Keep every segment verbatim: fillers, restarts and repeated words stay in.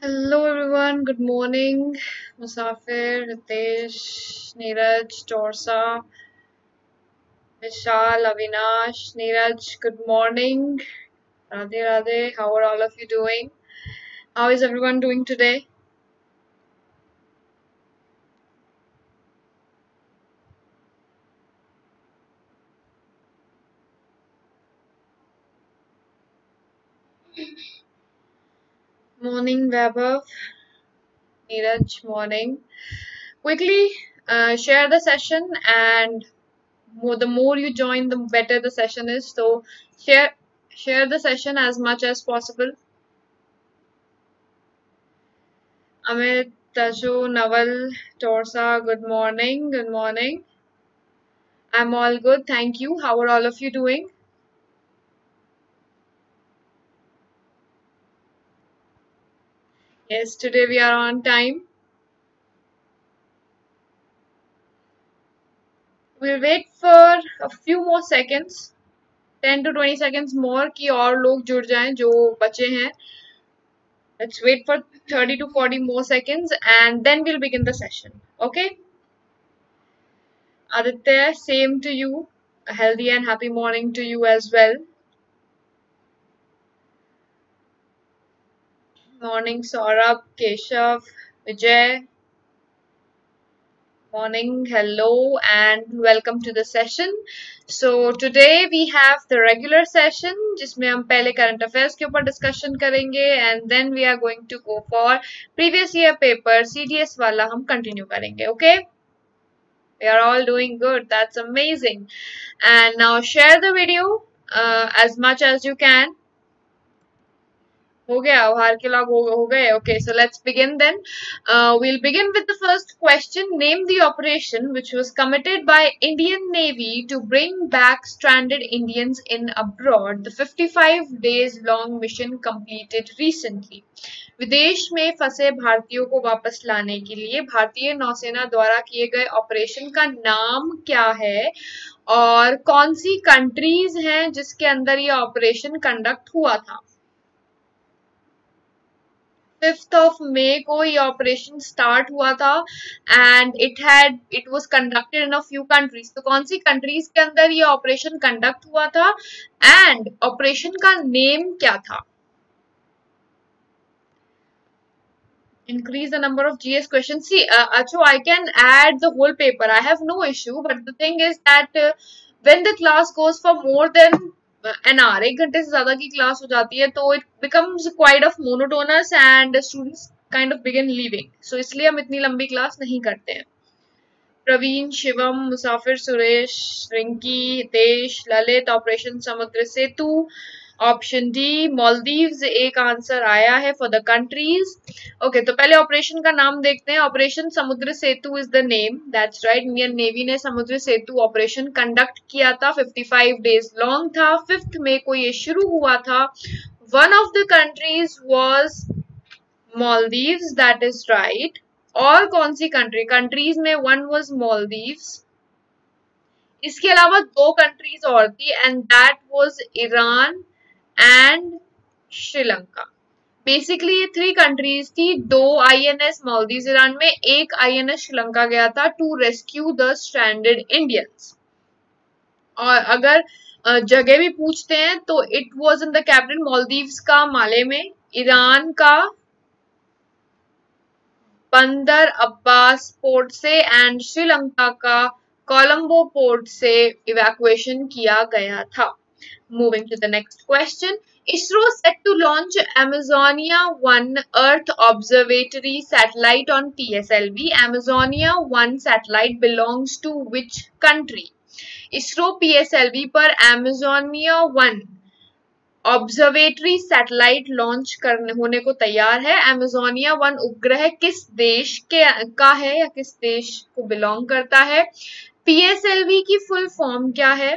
Hello everyone, good morning. Musafir, Ritesh, Neeraj, Torsa, Vishal, Avinash, Neeraj, good morning. Radhe Radhe, how are all of you doing? How is everyone doing today? Morning, Vaibhav, Neeraj, morning. Quickly uh, share the session, and more, the more you join, the better the session is. So share share the session as much as possible. Amit, Tashu, Naval, Torsa, good morning. Good morning. I'm all good, thank you. How are all of you doing? Yes, today we are on time. We'll wait for a few more seconds, ten to twenty seconds more कि और लोग जुड़ जाएं जो बचे हैं. Let's wait for thirty to forty more seconds and then we'll begin the session. Okay? Aditya, same to you. A healthy and happy morning to you as well. Morning, Saurabh, Keshav, Vijay. Morning, hello, and welcome to the session. So today we have the regular session, जिसमें हम पहले current affairs के ऊपर discussion करेंगे, and then we are going to go for previous year paper C D S वाला हम continue करेंगे. Okay? We are all doing good. That's amazing. And now share the video uh, as much as you can. हो गया बाहर के लोग हो, हो गए okay so let's begin then uh, we'll begin with the first question. Name the operation which was committed by Indian Navy to bring back stranded Indians in abroad. The fifty-five days long mission completed recently. विदेश में फंसे भारतीयों को वापस लाने के लिए भारतीय नौसेना द्वारा किए गए ऑपरेशन का नाम क्या है और कौन सी कंट्रीज हैं जिसके अंदर ये ऑपरेशन कंडक्ट हुआ था. फिफ्थ ऑफ मई को ये ऑपरेशन स्टार्ट हुआ था and it had it was conducted in a few countries. तो कौन सी कंट्रीज के अंदर ये ऑपरेशन कंडक्ट हुआ था एंड ऑपरेशन का नेम क्या था. Increase the number of G S questions. See, uh, Acho, I can add the whole paper. I have no issue. But the thing is that uh, when the class goes for more than an hour, एक घंटे से ज़्यादा की class हो जाती है, तो it becomes quite of monotonous and students kind of begin leaving. So इसलिए हम इतनी लंबी class नहीं करते हैं. Praveen, Shivam, Musafir, Suresh, Rinki, Hitesh, Lalit, operation Samudra Setu. Option D Maldives एक आंसर आया है फॉर द कंट्रीज. ओके तो पहले ऑपरेशन का नाम देखते हैं. Operation Samudra Setu is the name. That's right. Indian navy ने समुद्र सेतु ऑपरेशन कंडक्ट किया था. पचपन डेज लॉन्ग था. फिफ्थ में को ये शुरू हुआ था. One of the countries was Maldives. That is right. और कौन सी कंट्री कंट्रीज में वन वाज मालदीव्स. इसके अलावा दो कंट्रीज और थी and that was Iran and Sri Lanka. Basically ये थ्री कंट्रीज थी. दो आईएनएस मालदीव ईरान में, एक आईएनएस श्रीलंका गया था to rescue the stranded Indians. और अगर जगह भी पूछते हैं तो it was in the capital. Maldives का माले में, ईरान का बंदर अब्बास पोर्ट से एंड श्रीलंका का कोलंबो पोर्ट से इवैक्यूएशन किया गया था. Moving to the next question. ISRO set to launch Amazonia one Earth Observatory satellite on P S L V. Amazonia one satellite belongs to which country? ISRO P S L V पर Amazonia one observatory satellite launch करने होने को तैयार है. Amazonia one उपग्रह किस देश के का है या किस देश को बिलोंग करता है? पीएसएलवी की फुल फॉर्म क्या है?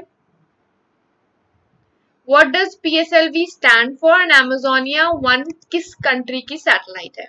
What does PSLV stand for? And Amazonia one किस कंट्री की सैटेलाइट है?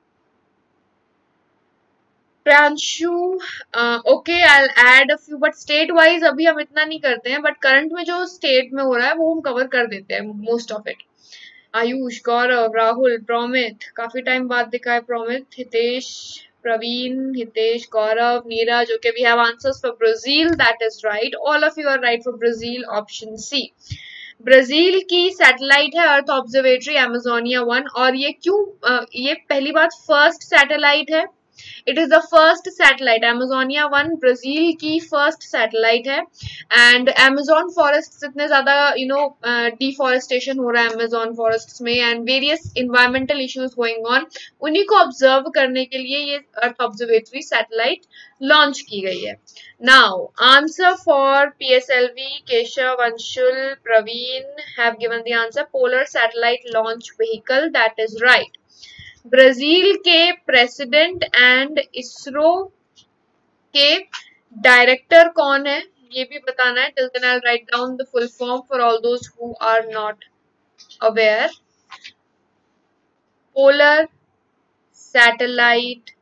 Pranshu, okay I will add a few but state wise अभी हम इतना नहीं करते हैं. बट करंट में जो स्टेट में हो रहा है वो हम कवर कर देते हैं most of it. Ayush, Gaurav, Rahul, Promit, काफी टाइम बाद दिखा है Promit, Hitesh, Praveen, Hitesh, Gaurav, Neeraj. Okay, we have answers for Brazil. That is right. All of you are right for Brazil. Option C. Brazil की सैटेलाइट है अर्थ ऑब्जर्वेटरी एमेजोनिया वन. और ये क्यों uh, ये पहली बात फर्स्ट सैटेलाइट है. It is the first satellite. Amazonia one Brazil की फर्स्ट सैटेलाइट है. एंड अमेजोन फॉरेस्ट इतने ज्यादा यू नो डिफॉरेस्टेशन हो रहा है अमेजोन फॉरेस्ट में and various environmental issues going on, उन्हीं को ऑब्जर्व करने के लिए ये अर्थ ऑब्जर्वेटरी सैटेलाइट लॉन्च की गई है. Now answer for P S L V, Keshav, Anshul, Praveen have given the answer polar satellite launch vehicle. That is right. Brazil के प्रेसिडेंट एंड इसरो के डायरेक्टर कौन है ये भी बताना है. Till then I will write down the full form for all those who are not aware. Polar satellite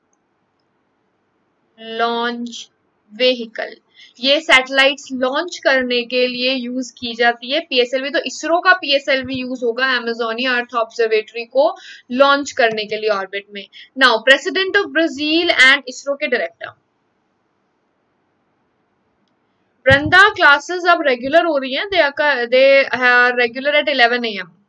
launch vehicle, ये satellites launch करने के लिए यूज की जाती है. P S L V तो इसरो का P S L V use होगा अमेजोनिया अर्थ ऑब्जर्वेटरी को लॉन्च करने के लिए ऑर्बिट में. Now president of Brazil and ISRO के डायरेक्टर. वृंदा क्लासेस अब रेगुलर हो रही हैं. They they are regular at eleven A M.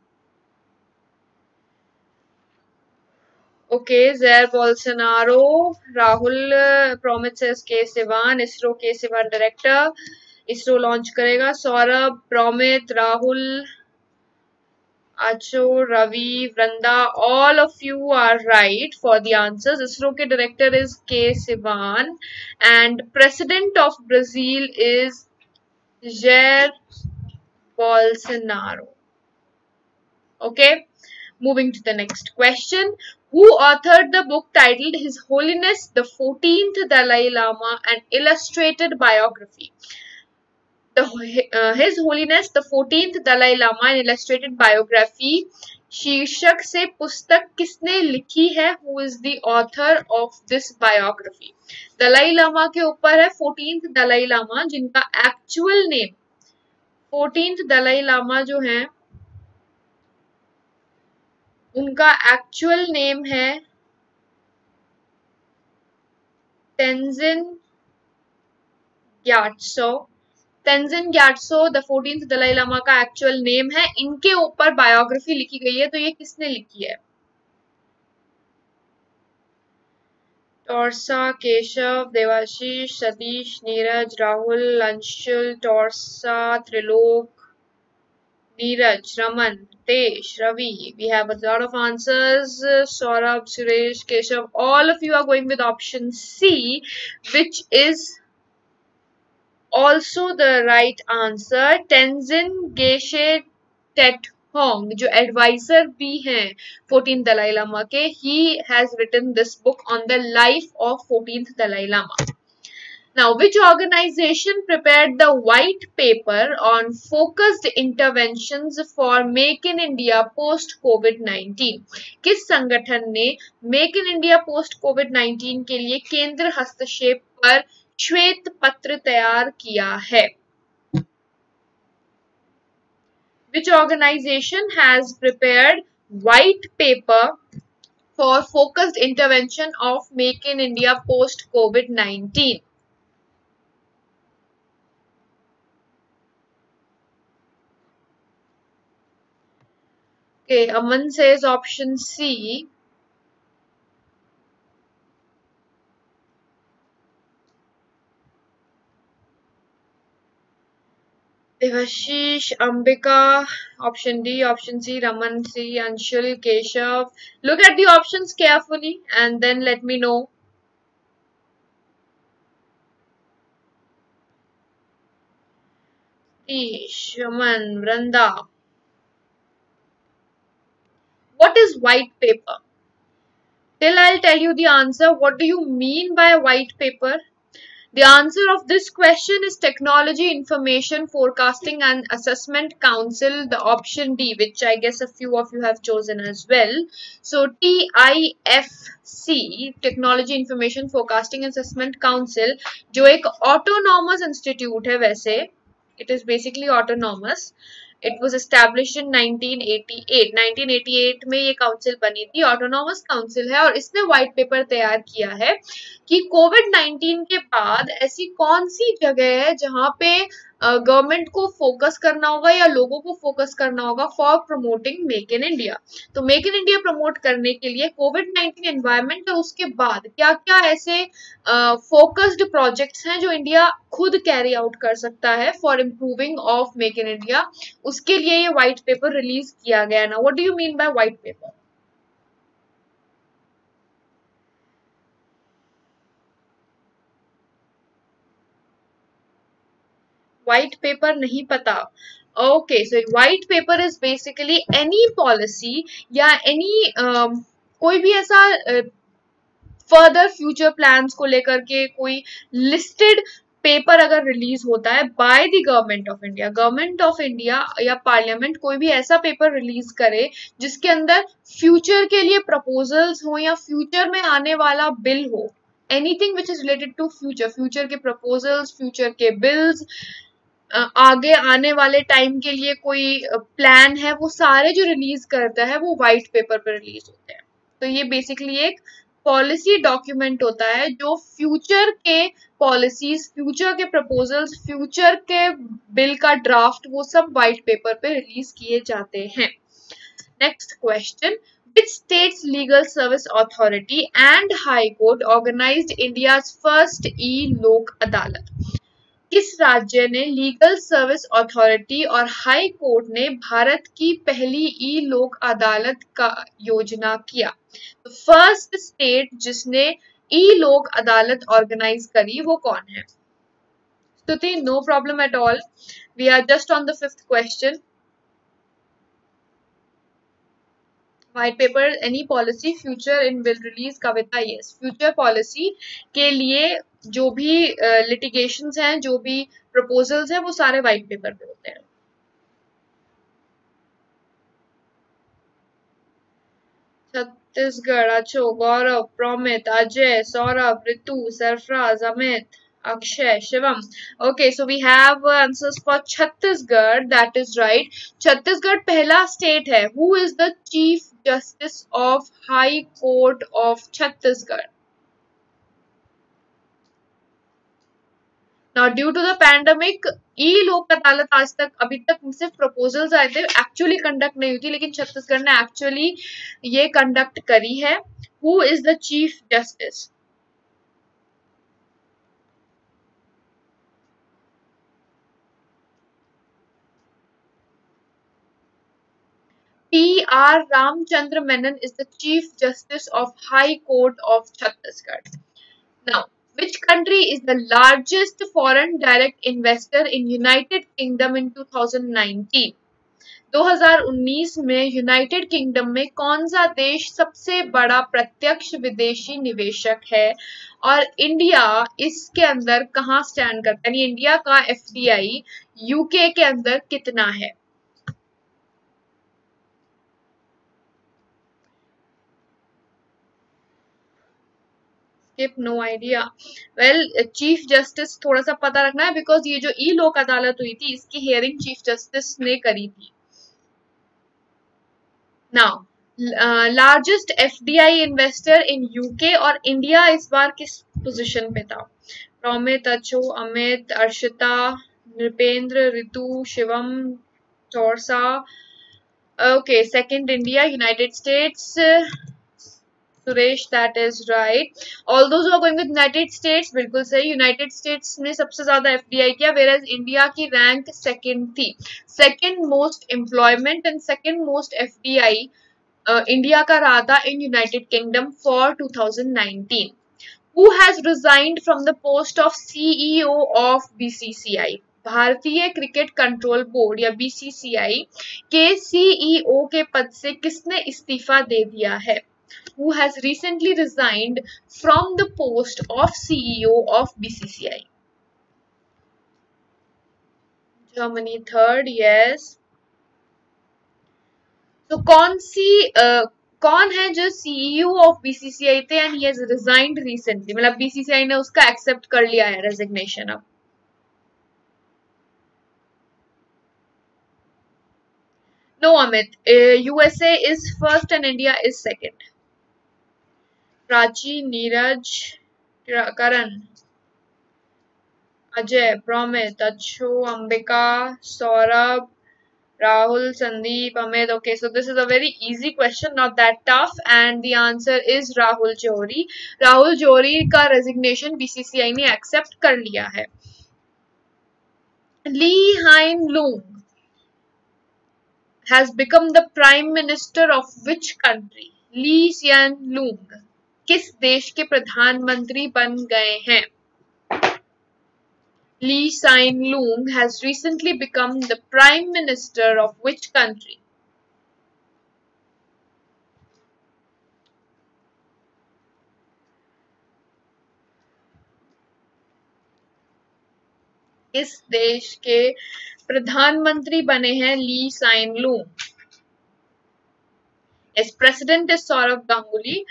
Okay, Zair Bolsonaro, Rahul, uh, promises K Sivan, ISRO K Sivan director, ISRO launch करेगा. Saurabh, Promit, Rahul, Acho, Ravi, Vranda, all of you are right for the answers. ISRO के director is K Sivan and president of Brazil is Jair Bolsonaro. Okay, moving to the next question. Who authored the book titled His Holiness the fourteenth Dalai Lama, an illustrated biography? The, uh, His Holiness the fourteenth Dalai Lama, an illustrated biography शीर्षक से पुस्तक किसने लिखी है? Who is the author of this biography? Dalai Lama के ऊपर है fourteenth Dalai Lama, जिनका actual name fourteenth Dalai Lama जो है उनका एक्चुअल नेम है Tenzin Gyatso. Tenzin Gyatso the fourteenth Dalai Lama का एक्चुअल नेम है. इनके ऊपर बायोग्राफी लिखी गई है, तो ये किसने लिखी है? Torsa, Keshav, Debashish, Satish, Neeraj, Rahul, Anshul, Torsa, Trilok, Neeraj, Raman, Tesh, Ravi. We have a lot of answers. Saurabh, Suresh, Keshav. All of you are going with option C, which is also the right answer. Tenzin Geshe Tethong, जो advisor भी हैं fourteenth Dalai Lama के, he has written this book on the life of fourteenth Dalai Lama. Now, which organization prepared the white paper on focused interventions for Make in India post COVID nineteen? किस संगठन ने Make in India post COVID nineteen के लिए केंद्र हस्तक्षेप पर श्वेत पत्र तैयार किया है? Which organization has prepared white paper for focused intervention of Make in India post COVID nineteen? Okay, Aman says option C. Devashish, Ambika, option D, option C, Raman C, Anshul, Keshav. Look at the options carefully and then let me know. Ish, Raman, Vranda. What is white paper? Till I'll tell you the answer, what do you mean by white paper? The answer of this question is Technology Information Forecasting and Assessment Council, the option D, which I guess a few of you have chosen as well. So T I F C, Technology Information Forecasting and Assessment Council, जो एक autonomous institute है वैसे, it is basically autonomous. It was establish in nineteen eighty eight. Nineteen eighty eight में ये council बनी थी, autonomous council है, और इसने व्हाइट पेपर तैयार किया है कि कोविड नाइनटीन के बाद ऐसी कौन सी जगह है जहां पे गवर्नमेंट uh, को फोकस करना होगा या लोगों को फोकस करना होगा for promoting make in India. तो मेक इन इंडिया प्रमोट करने के लिए कोविड नाइनटीन एनवायरमेंट और उसके बाद क्या क्या ऐसे फोकस्ड uh, प्रोजेक्ट्स हैं जो इंडिया खुद कैरी आउट कर सकता है for improving of make in India, उसके लिए ये व्हाइट पेपर रिलीज किया गया ना। What do you mean by white paper? White paper नहीं पता? Okay, so white paper is basically any policy या एनी uh, कोई भी ऐसा फर्दर फ्यूचर प्लान्स को लेकर के कोई लिस्टेड पेपर अगर रिलीज होता है by the government of India, government of India या पार्लियामेंट कोई भी ऐसा पेपर रिलीज करे जिसके अंदर फ्यूचर के लिए प्रपोजल्स हो या फ्यूचर में आने वाला बिल हो, anything which is related to future, future के प्रपोजल्स, फ्यूचर के बिल्स, आगे आने वाले टाइम के लिए कोई प्लान है, वो सारे जो रिलीज करता है वो व्हाइट पेपर पर रिलीज होते हैं। तो ये बेसिकली एक पॉलिसी डॉक्यूमेंट होता है जो फ्यूचर के पॉलिसीज, फ्यूचर के प्रपोजल्स, फ्यूचर के बिल का ड्राफ्ट, वो सब व्हाइट पेपर पे रिलीज किए जाते हैं। Next question, which state's legal service authority and high court organized India's first e-lok अदालत? किस राज्य ने लीगल सर्विस अथॉरिटी और हाई कोर्ट ने भारत की पहली ई लोक अदालत का योजना किया? फर्स्ट स्टेट जिसने ई लोक अदालत ऑर्गेनाइज करी वो कौन है? Stuti, no problem at all, we are just on the fifth question. White paper, any policy future in will release, Kavita, yes, future policy के लिए जो भी लिटिगेशंस uh, हैं, जो भी प्रपोजल्स हैं, वो सारे व्हाइट पेपर पे होते हैं। छत्तीसगढ़, अच्छो, गौरव, प्रोमित, अजय, सौरभ, ऋतु, Sarfaraz, Amit, Akshay, Shivam. Okay, so we have answers for Chhattisgarh. That is right. Chhattisgarh पहला स्टेट है। Who is the Chief Justice of High Court of Chhattisgarh? Now, due to the pandemic, ई लोक अदालत आज तक अभी तक सिर्फ प्रपोजल्स आए थे, एक्चुअली कंडक्ट नहीं हुई थी, लेकिन छत्तीसगढ़ ने एक्चुअली ये कंडक्ट करी है। Who is the Chief Justice? P R Ramchandra Menon is the Chief Justice of High Court of Chhattisgarh. Now, which country is the largest foreign direct investor in United Kingdom in two thousand nineteen? दो हज़ार उन्नीस में United kingdom में कौन सा देश सबसे बड़ा प्रत्यक्ष विदेशी निवेशक है और इंडिया इसके अंदर कहाँ स्टैंड करता है? यानी इंडिया का एफडीआई यूके के अंदर कितना है? No idea. Well, chief justice थोड़ा सा पता रखना है, बिकॉज ये जो ई लोक अदालत हुई थी इसकी हियरिंग चीफ जस्टिस ने करी थी। Now, largest FDI investor in UK और इंडिया इस बार किस पोजीशन पे था? Promit, Achcho, Amit, Arshita, Nripendra, Ritu, Shivam, Chaurasa. Okay, second India, United States, Suresh, that is right. All those who are going with United States, बिल्कुल सही, यूनाइटेड स्टेट्स ने सबसे ज्यादा एफडीआई किया, whereas इंडिया की रैंक सेकंड थी। Second most employment and second most FDI India का रहा था in United Kingdom for two thousand nineteen. Who has resigned from the post of C E O of B C C I? भारतीय cricket control board या BCCI के CEO के पद से किसने इस्तीफा दे दिया है? Who has recently resigned from the post of C E O of B C C I? Germany, third, yes. तो कौन सी uh, कौन है जो सीईओ ऑफ बीसीसीआई थे and he has resigned recently, मतलब बीसीसीआई ने उसका एक्सेप्ट कर लिया है रेजिग्नेशन अब? No, Amit. Uh, U S A is first and India is second. Prachi, Neeraj, Karan, Ajay, Promit, Achu, Ambika, Saurabh, Rahul, Sandeep, Amit. Okay, so this is a very easy question, not that tough, and the answer is Rahul Johri. Rahul Johri का resignation B C C I ने accept कर लिया है. Lee Hsien Loong has become the prime minister of which country? Lee Hsien Loong किस देश के प्रधानमंत्री बन गए हैं? Lee Hsien Loong has recently become the prime minister of which country? किस देश के प्रधानमंत्री बने हैं Lee Hsien Loong? Yes, president is Saurav Ganguly.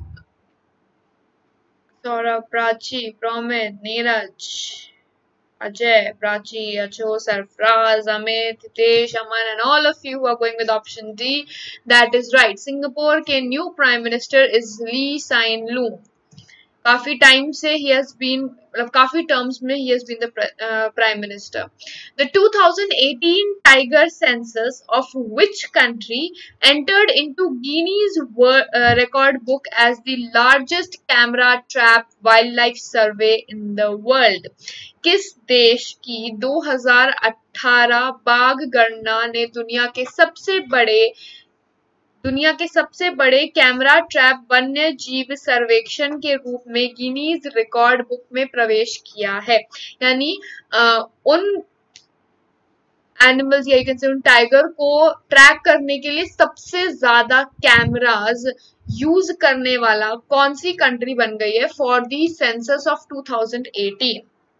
Saurav, Prachi, Promit, Neeraj, Ajay, Prachi, Acho, Sarfraz, Amit, Hitesh, Aman, and all of you who are going with option D. That is right. Singapore के new prime minister is Lee Hsien Loong. काफी टाइम से he has been मतलब काफी terms में he has been the uh, prime minister. The two thousand eighteen tiger census of which country entered into Guinness World uh, Record book as the largest camera trap wildlife survey in the world? किस देश की दो हज़ार अठारह बाघ गणना ने दुनिया के सबसे बड़े दुनिया के सबसे बड़े कैमरा ट्रैप वन्य जीव सर्वेक्षण के रूप में गिनीज रिकॉर्ड बुक में प्रवेश किया है? यानी उन एनिमल्स या कैसे उन टाइगर को ट्रैक करने के लिए सबसे ज्यादा कैमरास यूज करने वाला कौन सी कंट्री बन गई है for the census of two thousand eighteen?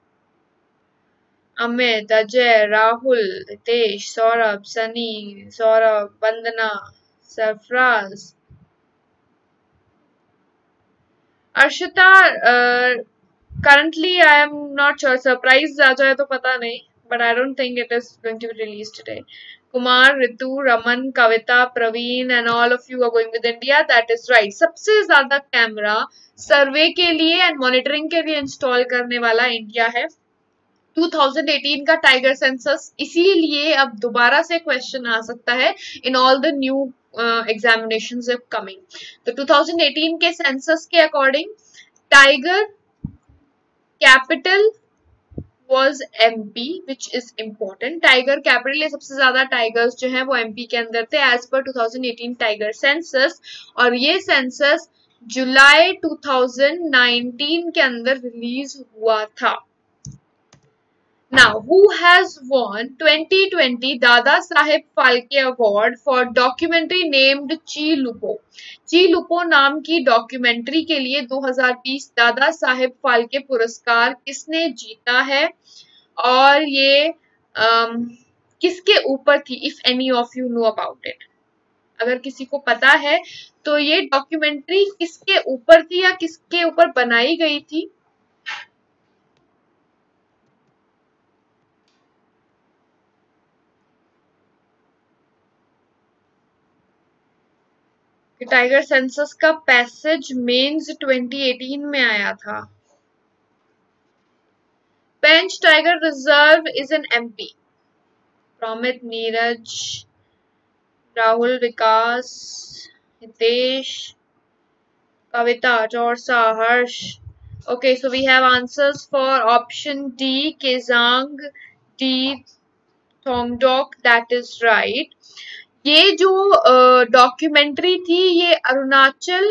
Amit, Ajay, Rahul, Ritesh, Saurabh, Sunny, Saurabh, Vandana, Sarfaraz, Arshita. currently I am not sure. Surprise आ जाए तो पता नहीं, but I don't think it is going to be released today. Kumar, Ritu, Raman, Kavita, Praveen, and all of you are going with India. That is right. सबसे ज्यादा camera सर्वे के लिए and monitoring के लिए इंस्टॉल करने वाला India है. Two thousand eighteen का टाइगर सेंसस, इसीलिए अब दोबारा से क्वेश्चन आ सकता है in all the new examinations are coming. तो टू थाउजेंड एटीन के सेंसस के according tiger capital was M P, which is important. Tiger capital ये सबसे ज्यादा टाइगर्स जो हैं वो M P के अंदर थे एज पर two thousand eighteen tiger census, और ये census July two thousand nineteen के अंदर रिलीज हुआ था. Now, who has won twenty twenty Dada Saheb Phalke Award for documentary named Chi Lupo? Chi Lupo नाम की डॉक्यूमेंट्री के लिए दो हज़ार बीस दादा साहेब फाल्के पुरस्कार किसने जीता है और ये um, किसके ऊपर थी? If any of you know about it, अगर किसी को पता है तो ये डॉक्यूमेंट्री किसके ऊपर थी या किसके ऊपर बनाई गई थी? टाइगर सेंसस का पैसेज मेंस ट्वेंटी एटीन में आया था. Pench tiger reserve is in MP. Promit, Neeraj, Rahul, Vikas, Hitesh, Kavita, Chaurasa, Harsh. Okay, so we have answers for option D, Kezang, D, Thongdok. That is right. ये जो डॉक्यूमेंट्री uh, थी ये अरुणाचल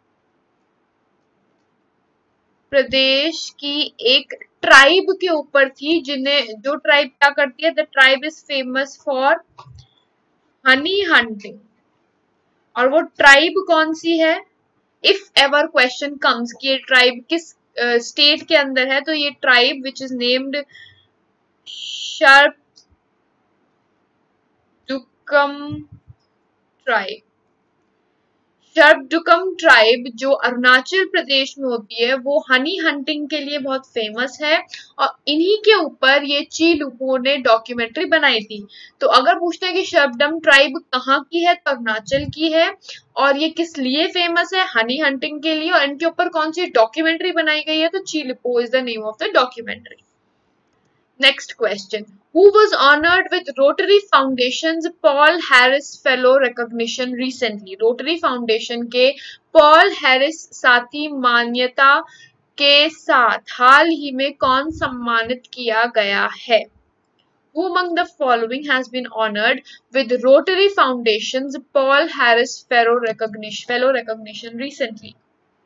प्रदेश की एक ट्राइब के ऊपर थी, जिन्हें जो ट्राइब क्या करती है, the tribe is famous for honey hunting. और वो ट्राइब कौन सी है? इफ एवर क्वेश्चन कम्स कि ये ट्राइब किस स्टेट uh, के अंदर है, तो ये ट्राइब विच इज नेम्ड शार्प Kam tribe. शब्दुकम ट्राइब जो अरुणाचल प्रदेश में होती है वो हनी हंटिंग के लिए बहुत फेमस है और इन्हीं के ऊपर ये ची लुपो ने डॉक्यूमेंट्री बनाई थी। तो अगर पूछते हैं कि शब्दम ट्राइब कहाँ की है तो अरुणाचल की है और ये किस लिए फेमस है, हनी हंटिंग के लिए, और इनके ऊपर कौन सी डॉक्यूमेंट्री बनाई गई है तो Chi Lupo is the name of the documentary. Next question. Who was honored with Rotary Foundation's Paul Harris Fellow recognition recently? Rotary Foundation के Paul Harris साथी मान्यता के साथ हाल ही में कौन सम्मानित किया गया है? Who among the following has been honored with Rotary Foundation's Paul Harris Fellow recognition, Fellow recognition recently?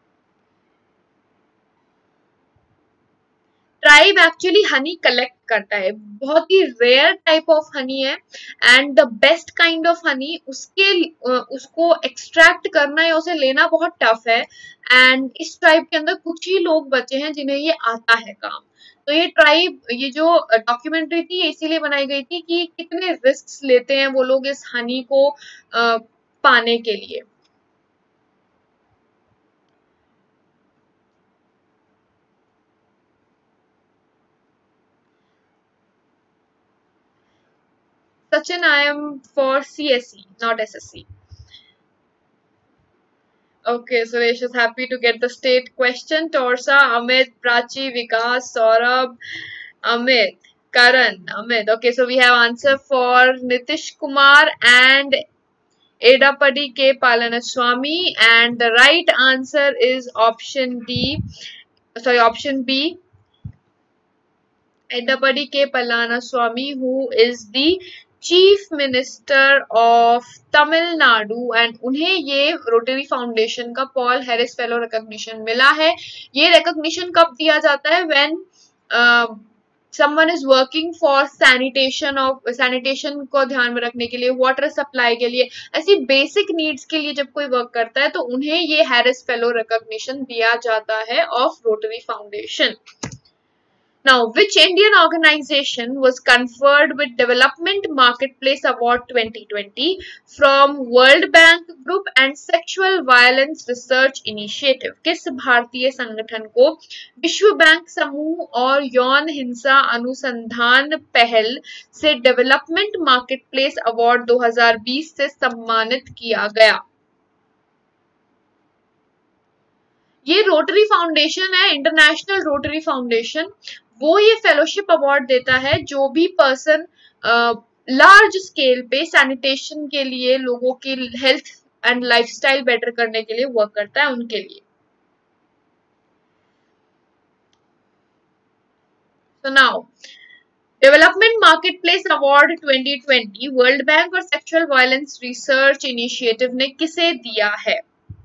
Tribe actually honey collect करता है, बहुत ही रेयर टाइप ऑफ हनी है and the best kind of honey, उसके उसको extract करना या उसे लेना बहुत टफ है एंड इस ट्राइब के अंदर कुछ ही लोग बचे हैं जिन्हें ये आता है काम। तो ये ट्राइब, ये जो डॉक्यूमेंट्री थी ये इसीलिए बनाई गई थी कि कितने रिस्क लेते हैं वो लोग इस हनी को आ, पाने के लिए। Sachin, I am for C S E, not S S C. Okay, Suresh is happy to get the state question. Torsa, Amit, Prachi, Vikas, Saurabh, Amit, Karan, Amit. Okay, so we have answer for Nitish Kumar and Edapadi K. Palanaswamy, and the right answer is option D. Sorry, option B. Edapadi K. Palanaswamy, who is the chief minister of Tamil Nadu and उन्हें ये Rotary Foundation का Paul Harris fellow recognition मिला है। ये recognition कब दिया जाता है? When someone is working for sanitation of sanitation को ध्यान में रखने के लिए, वाटर सप्लाई के लिए, ऐसी बेसिक नीड्स के लिए जब कोई वर्क करता है तो उन्हें ये हैरिस फेलो रिकॉग्निशन दिया जाता है of Rotary Foundation. Now, which Indian organization was conferred with Development Marketplace Award twenty twenty from World Bank Group and Sexual Violence Research Initiative? किस भारतीय संगठन को विश्व बैंक समूह और यौन हिंसा अनुसंधान पहल से डेवलपमेंट मार्केटप्लेस अवार्ड दो हज़ार बीस से सम्मानित किया गया? ये रोटरी फाउंडेशन है, इंटरनेशनल रोटरी फाउंडेशन। वो ये फेलोशिप अवार्ड देता है जो भी पर्सन लार्ज स्केल पे सैनिटेशन के लिए, लोगों की हेल्थ एंड लाइफस्टाइल बेटर करने के लिए वर्क करता है, उनके लिए। So now, development marketplace award twenty twenty World Bank और सेक्सुअल वायलेंस रिसर्च इनिशिएटिव ने किसे दिया है?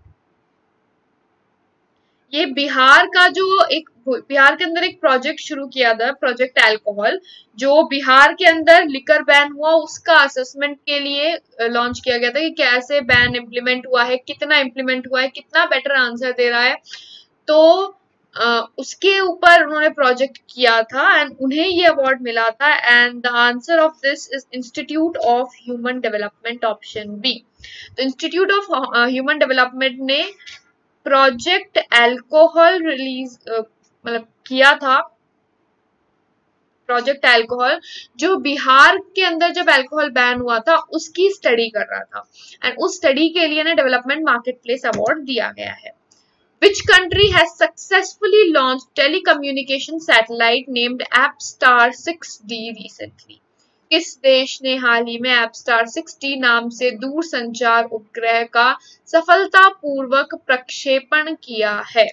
ये बिहार का जो एक बिहार के अंदर एक प्रोजेक्ट शुरू किया था, प्रोजेक्ट अल्कोहल, जो बिहार के अंदर लिकर बैन हुआ उसका असेसमेंट के लिए लॉन्च किया गया था कि कैसे बैन इम्प्लीमेंट हुआ है, कितना इम्प्लीमेंट हुआ है, कितना बेटर आंसर दे रहा है। तो आ, उसके ऊपर उन्होंने प्रोजेक्ट किया था एंड उन्हें ये अवार्ड मिला था and the answer of this is institute of human development, option B. तो इंस्टीट्यूट ऑफ ह्यूमन डेवलपमेंट ने प्रोजेक्ट अल्कोहल रिलीज मतलब किया था, प्रोजेक्ट अल्कोहल, जो बिहार के अंदर जब अल्कोहल बैन हुआ था उसकी स्टडी कर रहा था एंड उस स्टडी के लिए ना डेवलपमेंट मार्केटप्लेस अवार्ड दिया गया है। Which country has successfully launched telecommunication satellite named AppStar six D recently? किस देश ने हाल ही में एपस्टार सिक्स डी नाम से दूरसंचार उपग्रह का सफलतापूर्वक प्रक्षेपण किया है?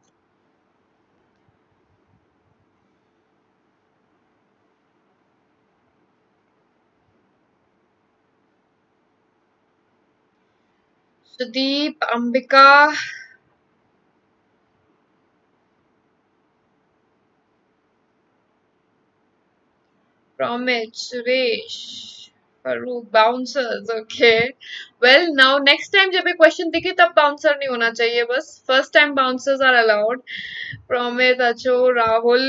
Sudeep, Ambika, Promit, Suresh, Farooq, bouncers, okay. Well, now next time जब ये क्वेश्चन दिखे तब बाउंसर नहीं होना चाहिए, बस first time bouncers are allowed. Promit, Acho, Rahul,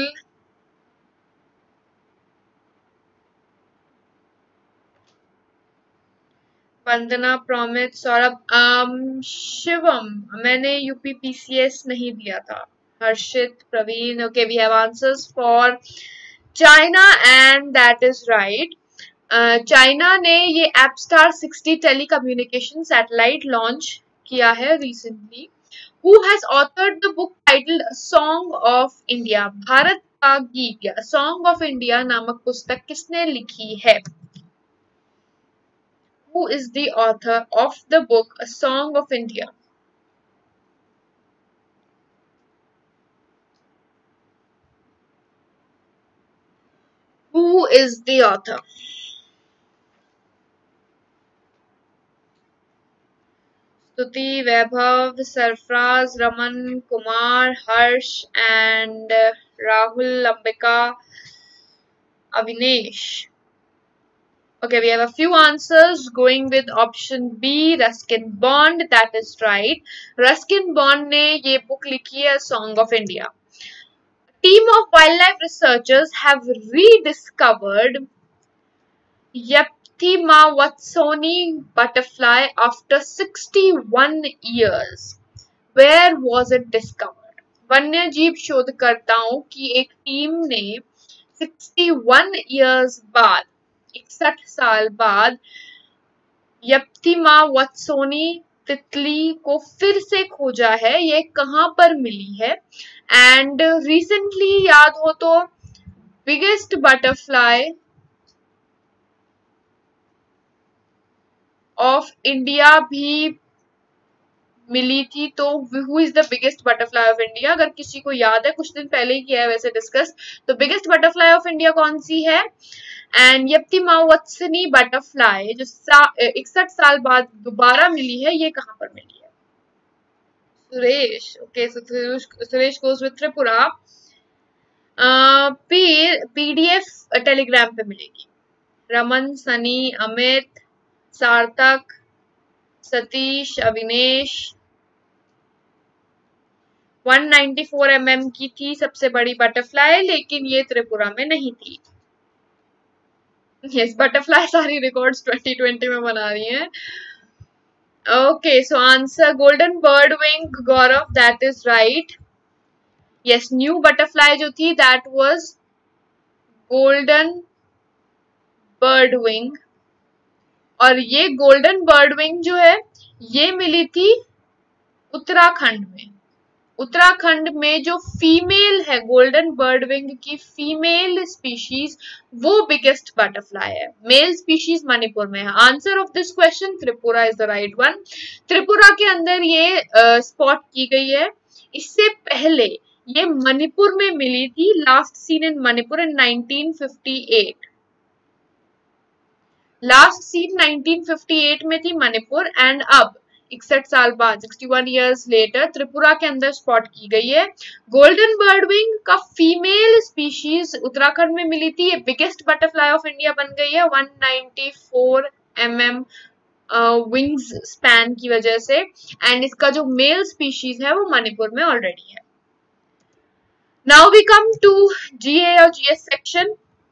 Vandana, Promit, Saurabh, um, Shivam, मैंने यूपीपीसीएस नहीं दिया था। Harshit, Praveen, okay we have answers for China and that is right. China ने ये Apstar sixty telecommunication satellite launch किया है recently. Who has authored the book titled A Song of India? Bharat का गीत या Song of India नामक पुस्तक किसने लिखी है? Who is the author of the book A Song of India? Who is the author? Stuti, Vaibhav, Sarfraz, Raman, Kumar, Harsh, and uh, Rahul, Ambika, Avinesh. Okay, we have a few answers going with option B, Ruskin Bond. That is right. Ruskin Bond ने ये book लिखी है Song of India. A team of wildlife researchers have rediscovered Yapthima watsoni butterfly after sixty-one years. Where was it discovered? वन्य जीव शोधकर्ताओं की एक team ने इकसठ years बाद इकसठ साल बाद यप्थिमा वात्सोनी तितली को फिर से खोजा है। ये कहां पर मिली है? एंड रिसेंटली याद हो तो बिगेस्ट बटरफ्लाई ऑफ इंडिया भी मिली थी। तो who is the biggest butterfly of India? अगर किसी को याद है, कुछ दिन पहले ही किया है वैसे डिस्कस, तो बिगेस्ट बटरफ्लाई ऑफ इंडिया कौन सी है? एंड यप्थिमा वात्सनी बटरफ्लाई जो इकसठ साल बाद दोबारा मिली है, ये कहां पर मिली है? Suresh, okay, Suresh goes with Tripura. PDF Telegram पे मिलेगी। रमन, सनी, अमित, सार्थक, सतीश, अविनेश। एक सौ चौरानवे एम एम की थी सबसे बड़ी बटरफ्लाई, लेकिन ये त्रिपुरा में नहीं थी। यस, बटरफ्लाई सारी रिकॉर्ड्स ट्वेंटी ट्वेंटी में बना रही हैं। Okay, so answer golden bird wing, Gaurav, that is right. Yes, new butterfly जो थी that was golden bird wing. और ये गोल्डन बर्ड विंग जो है ये मिली थी उत्तराखंड में। उत्तराखंड में जो फीमेल है गोल्डन बर्ड विंग की फीमेल स्पीशीज, वो बिगेस्ट बटरफ्लाई है। मेल स्पीशीज मणिपुर में है। Answer of this question Tripura is the right one. Tripura के अंदर ये स्पॉट uh, की गई है। इससे पहले ये मणिपुर में मिली थी, last seen in Manipur in nineteen fifty eight. Last seen nineteen fifty eight में थी मणिपुर, एंड अब इकसठ साल बाद इकसठ इयर्स लेटर त्रिपुरा के अंदर स्पॉट की गई है। गोल्डन बर्ड विंग का फीमेल स्पीशीज उत्तराखंड में मिली थी। ये बिगेस्ट बटरफ्लाई ऑफ इंडिया बन गई है एक सौ चौरानवे एम एम विंग्स स्पैन की वजह से, एंड इसका जो मेल स्पीशीज है वो मणिपुर में ऑलरेडी है। Now we come to GA और जीएस सेक्शन।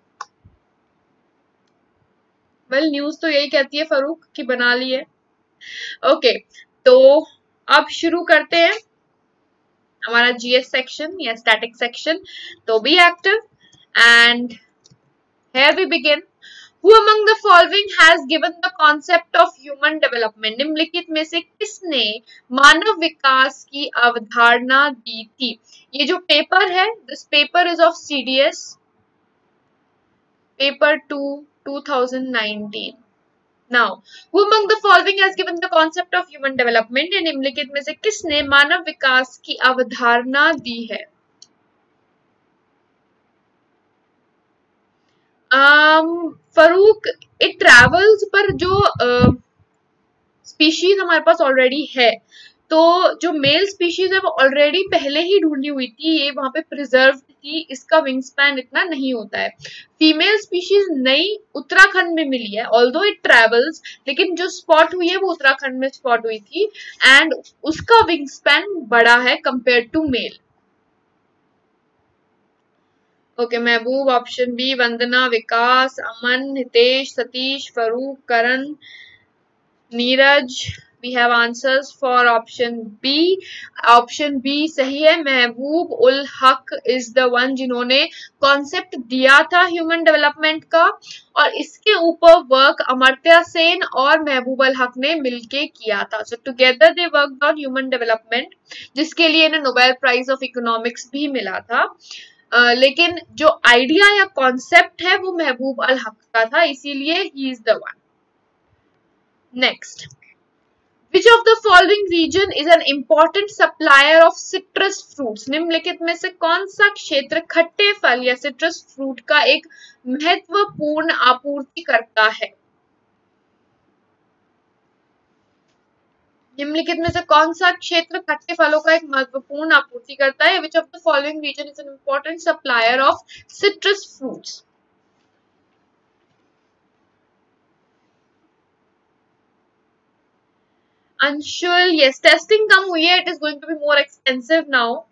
वेल, न्यूज तो यही कहती है फरूक कि बना ली है। ओके okay, तो अब शुरू करते हैं हमारा जीएस सेक्शन या स्टैटिक सेक्शन। तो be active and here we begin. Who among the following has given the concept of human development? निम्नलिखित में से किसने मानव विकास की अवधारणा दी थी? ये जो पेपर है, this paper is of C D S paper two twenty nineteen. Now, who among the following has given the concept of human development? निम्नलिखित में से किसने मानव विकास की अवधारणा दी है? फरूक, इट ट्रेवल्स पर जो स्पीशीज uh, हमारे पास ऑलरेडी है, तो जो मेल स्पीशीज है वो ऑलरेडी पहले ही ढूंढी हुई थी, ये वहां पे प्रिजर्व थी, इसका विंग स्पैन इतना नहीं होता है। फीमेल स्पीशीज नई उत्तराखंड में मिली है, ऑल्दो इट ट्रेवल्स, लेकिन जो स्पॉट हुई है वो उत्तराखंड में स्पॉट हुई थी, एंड उसका विंग स्पैन बड़ा है compare to male. Okay, Mehboob option B, Vandana, Vikas, Aman, Hitesh, Satish, Farooq, Karan, Neeraj, we have answers for option B. Option B सही है. महबूब ul Haq is the one जिन्होंने कॉन्सेप्ट दिया था ह्यूमन डेवलपमेंट का, और इसके ऊपर वर्क अमर्त्य सेन और महबूब उल हक ने मिलके किया था. So together they worked on human development, जिसके लिए इन्हें नोबेल प्राइज ऑफ इकोनॉमिक्स भी मिला था. Uh, लेकिन जो आइडिया या कॉन्सेप्ट है वो महबूब अल हक का था, इसीलिए he is the one. Next, Which of the following region is an important supplier of citrus fruits? निम्नलिखित में से कौन सा क्षेत्र खट्टे फल या citrus fruit का एक महत्वपूर्ण आपूर्ति करता है? निम्नलिखित में से कौन सा क्षेत्र खट्टे फलों का एक महत्वपूर्ण आपूर्ति करता है? Which of the following region is an important supplier of citrus fruits? Anshul, yes, testing कम हुई है. It is going to be more expensive now.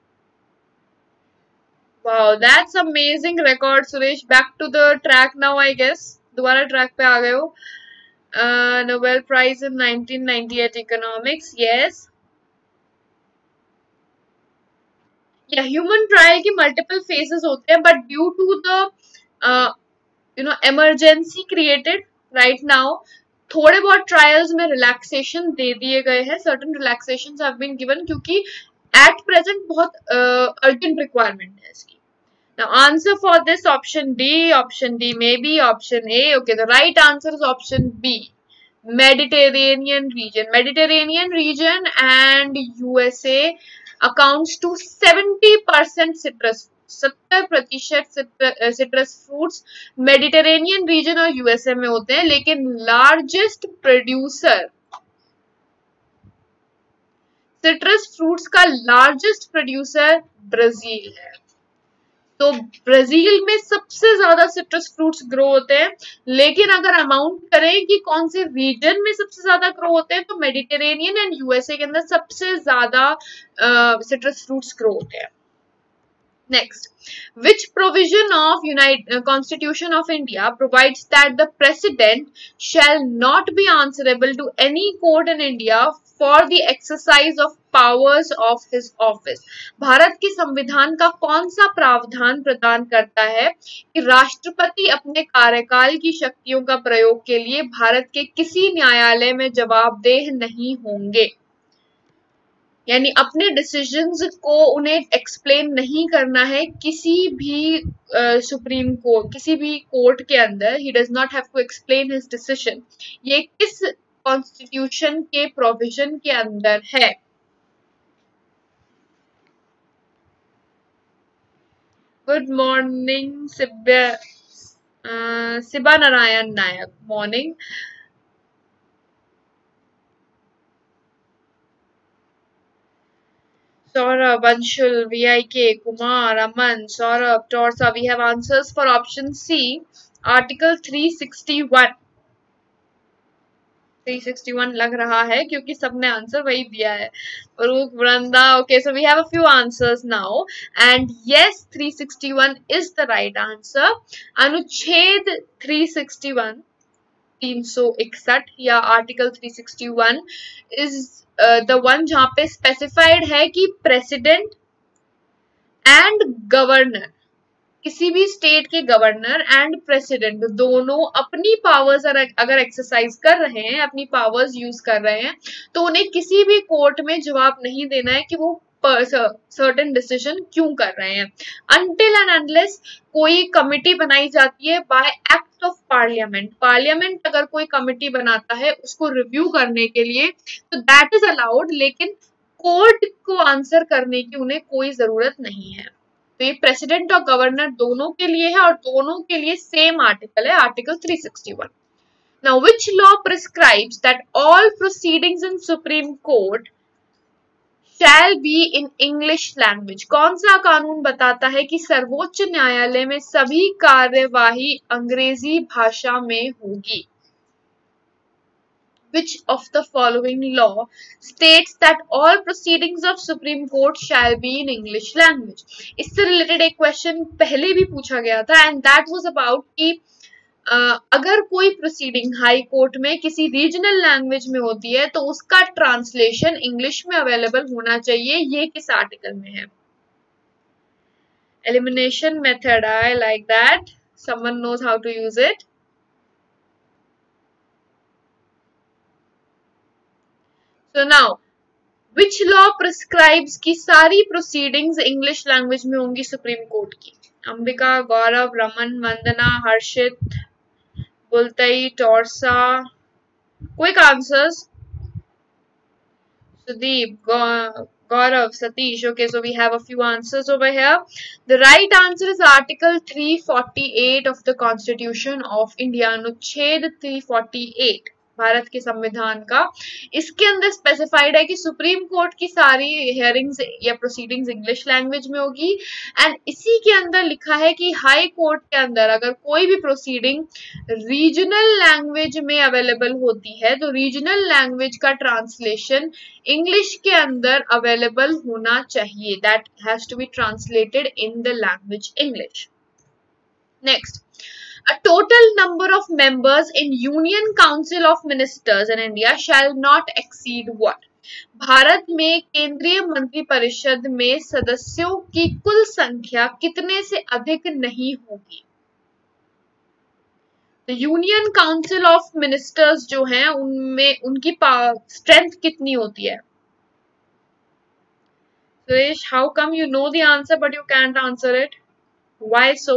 Wow, that's amazing record, Suresh. Back to the track now, I guess. दोबारा track पे आ गए हो. Uh, Nobel Prize in nineteen ninety-eight economics, yes. Yeah, human trial की multiple phases होते हैं, but due to the uh, you know emergency created right now, थोड़े बहुत ट्रायल्स में रिलैक्सेशन दे दिए गए हैं. Certain relaxations have been given क्योंकि एट प्रेजेंट बहुत अर्जेंट रिक्वायरमेंट है इसकी. Now answer for this option D. Option D may be option A. Okay, the right answer is option B, Mediterranean region. Mediterranean region and USA accounts to seventy percent citrus. सत्तर प्रतिशत citrus fruits Mediterranean region और USA में होते हैं, लेकिन largest producer citrus fruits का largest producer Brazil है. तो ब्राजील में सबसे ज्यादा सिट्रस फ्रूट्स ग्रो होते हैं, लेकिन अगर अमाउंट करें कि कौन से रीजन में सबसे ज्यादा ग्रो होते हैं, तो मेडिटेरेनियन एंड यूएसए के अंदर सबसे ज्यादा सिट्रस फ्रूट्स ग्रो होते हैं. Next, which provision of United uh, Constitution of India provides that the President shall not be answerable to any court in India for the exercise of powers of his office? Bharat के संविधान का कौन सा प्रावधान प्रदान करता है कि राष्ट्रपति अपने कार्यकाल की शक्तियों का प्रयोग के लिए भारत के किसी न्यायालय में जवाबदेह नहीं होंगे? यानी अपने डिसीजंस को उन्हें एक्सप्लेन नहीं करना है किसी भी सुप्रीम कोर्ट, किसी भी कोर्ट के अंदर. He does not have to explain his decision. ये किस कॉन्स्टिट्यूशन के प्रोविजन के अंदर है? Good morning Siba Narayan Nayak. Morning. Saurabh, Anshul, V I K, Kumar, Aman, Saurabh, Torsa. We have answers for option C, Article three sixty-one. three sixty-one लग रहा है क्योंकि सबने आंसर वही दिया है. Farooq, Vranda. Okay, so we have a few answers now, and yes, three sixty-one is the right answer. अनुच्छेद three sixty-one, तीन सौ इकसठ या article three sixty-one is the one जहां पे स्पेसिफाइड है कि प्रेसिडेंट एंड गवर्नर, किसी भी स्टेट के गवर्नर एंड प्रेसिडेंट दोनों अपनी पावर्स अगर एक्सरसाइज कर रहे हैं, अपनी पावर्स यूज कर रहे हैं, तो उन्हें किसी भी कोर्ट में जवाब नहीं देना है कि वो सर्टेन डिसीजन क्यों कर रहे हैं, अनटिल एंड अनलेस कोई कमिटी बनाई जाती है by act of parliament. Parliament अगर कोई कमिटी बनाता है उसको रिव्यू करने के लिए, तो दैट इज अलाउड, लेकिन कोर्ट को आंसर करने की उन्हें कोई जरूरत नहीं है. तो ये प्रेसिडेंट और गवर्नर दोनों के लिए है और दोनों के लिए सेम आर्टिकल है, article three sixty-one. Now, which law prescribes that all proceedings in Supreme Court shall be in English language? कौन सा कानून बताता है कि सर्वोच्च न्यायालय में सभी कार्यवाही अंग्रेजी भाषा में होगी? Which of the following law states that all proceedings of Supreme Court shall be in English language? इससे रिलेटेड एक क्वेश्चन पहले भी पूछा गया था, and that was about कि Uh, अगर कोई प्रोसीडिंग हाई कोर्ट में किसी रीजनल लैंग्वेज में होती है तो उसका ट्रांसलेशन इंग्लिश में अवेलेबल होना चाहिए. ये किस आर्टिकल में है? Elimination method, I like that. Someone knows how to use it. So now, which law prescribes कि सारी proceedings English language में होंगी सुप्रीम कोर्ट की? अंबिका, गौरव, रमन, वंदना, हर्षित, बुलतई, Torsa. Quick answers. Sudeep, Gaurav, Satish. Okay, so we have a few answers over here. The right answer is Article three forty-eight of the Constitution of India. अनुच्छेद three forty-eight Bharat के संविधान का. इसके अंदर specified है कि supreme court की सारी हियरिंग्स या प्रोसीडिंग्स इंग्लिश लैंग्वेज में होगी. एंड इसी के अंदर लिखा है कि हाई कोर्ट के अंदर अगर कोई भी प्रोसीडिंग रीजनल लैंग्वेज में अवेलेबल होती है तो रीजनल लैंग्वेज का ट्रांसलेशन इंग्लिश के अंदर अवेलेबल होना चाहिए. That has to be translated in the language English. Next, a total number of members in Union Council of Ministers in India shall not exceed what? Bharat में केंद्रीय मंत्रिपरिषद में सदस्यों की कुल संख्या कितने से अधिक नहीं होगी? तो यूनियन काउंसिल ऑफ मिनिस्टर्स जो हैं उनमें उनकी स्ट्रेंथ कितनी होती है? Suresh, how come you know the answer but you can't answer it? Why so?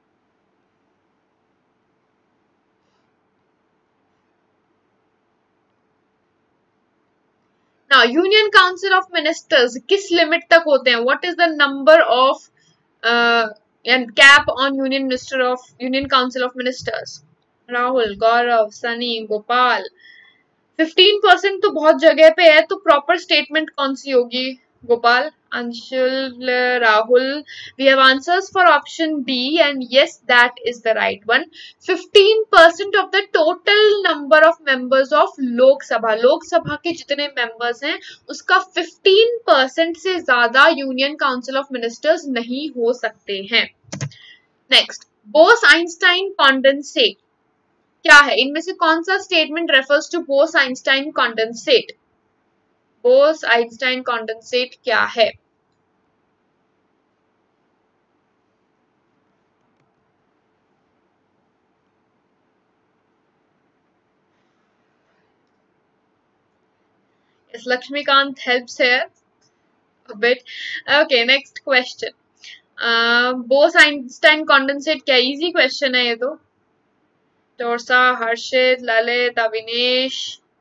Now, Union Council of Ministers किस लिमिट तक होते हैं? What is the number of uh, and cap on Union Minister of Union Council of Ministers? Rahul, Gaurav, Sunny, Gopal. fifteen percent तो बहुत जगह पे है, तो प्रॉपर स्टेटमेंट कौन सी होगी? Gopal, Anshul, Rahul. We have answers for option D, and yes, that is the right one. fifteen percent of the total number of members of Lok Sabha. Lok Sabha के जितने members हैं, उसका fifteen percent से ज़्यादा Union Council of Ministers नहीं हो सकते हैं. Next, Bose-Einstein condensate क्या है? इनमें से कौन सा statement refers to Bose-Einstein condensate? Bose Einstein condensate क्या है? Yes, Lakshmikant helps here a bit. Okay, next question. Uh, Bose Einstein condensate क्या? इजी क्वेश्चन है ये तो. टोरसा, हर्षित, Lalit, Avinesh.